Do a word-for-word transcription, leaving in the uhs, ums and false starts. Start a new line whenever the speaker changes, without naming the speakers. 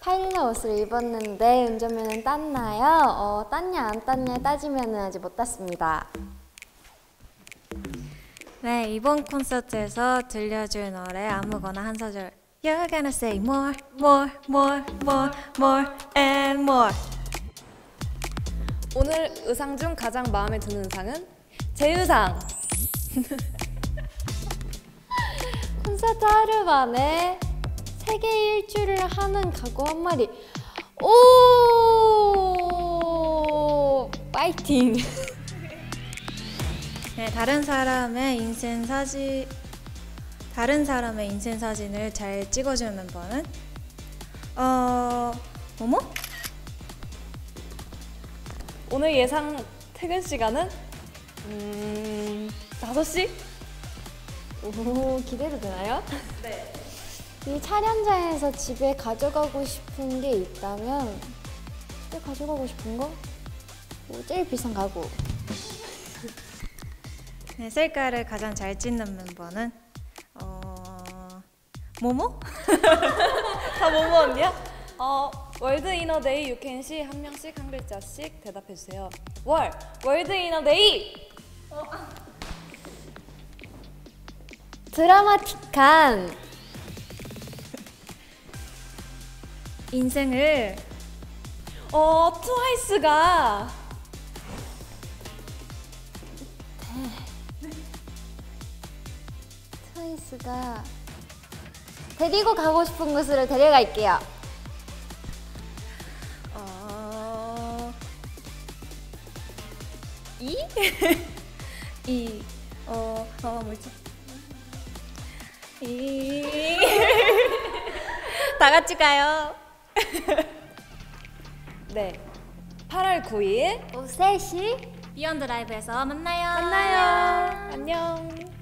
파일럿 옷을 입었는데 운전면허는 땄나요? 어, 땄냐 안 땄냐 따지면은 아직 못 땄습니다.
네, 이번 콘서트에서 들려줄 노래 아무거나 한 소절. You're gonna say more, more, more, more, more and more.
오늘 의상 중 가장 마음에 드는 의상은 제 의상!
콘서트 하루 만에 세계 일주를 하는 각오 한 마디. 오! 파이팅!
네, 다른 사람의 인생 사진 다른 사람의 인생 사진을 잘 찍어주는 멤버는 어... 뭐뭐?
오늘 예상 퇴근 시간은 음... 다섯 시?
오, 기대도 되나요?
네.
이 촬영장에서 집에 가져가고 싶은 게 있다면 집에 가져가고 싶은 거? 뭐 제일 비싼 가구.
네, 셀카를 가장 잘 찍는 멤버는 어... 뭐뭐?
다 뭐뭐 언니야? 어, 월드 이너 데이 유켄시 한 명씩 한 글자씩 대답해주세요. 월! 월드 이너 데이!
드라마틱한
인생을
어, 트와이스가
트와이스가 데리고 가고 싶은 곳으로 데려갈게요.
어... 이? 이... 어... 어... 뭐지? 이... 다 같이 가요.
네, 팔월 구일
오후 세 시
비욘드 라이브에서 만나요.
만나요. 안녕.